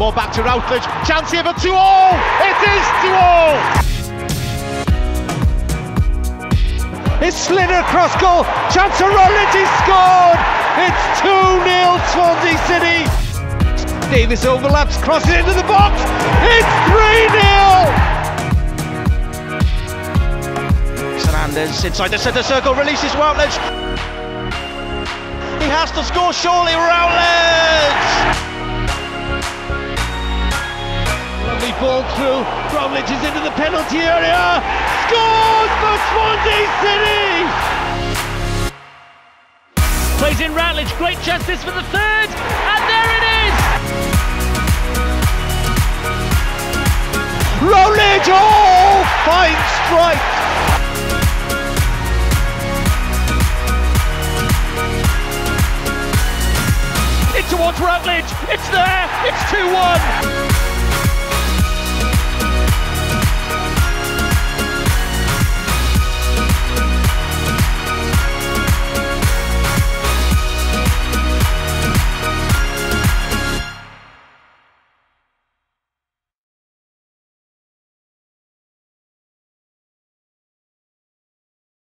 more back to Routledge. Chance here for 2-all. It is 2-all. It's slid across goal. Chance for Routledge. He scored. It's 2-0 Swansea City. Davis overlaps, crosses into the box. It's 3-0. Fernandez inside the centre circle, releases Routledge. He has to score, surely, Routledge! Lovely ball through, Routledge is into the penalty area, scores for Swansea City! Plays in Routledge, great chance this for the third, and there it is! Routledge, oh, fine strike! Towards Routledge, it's there, it's 2-1.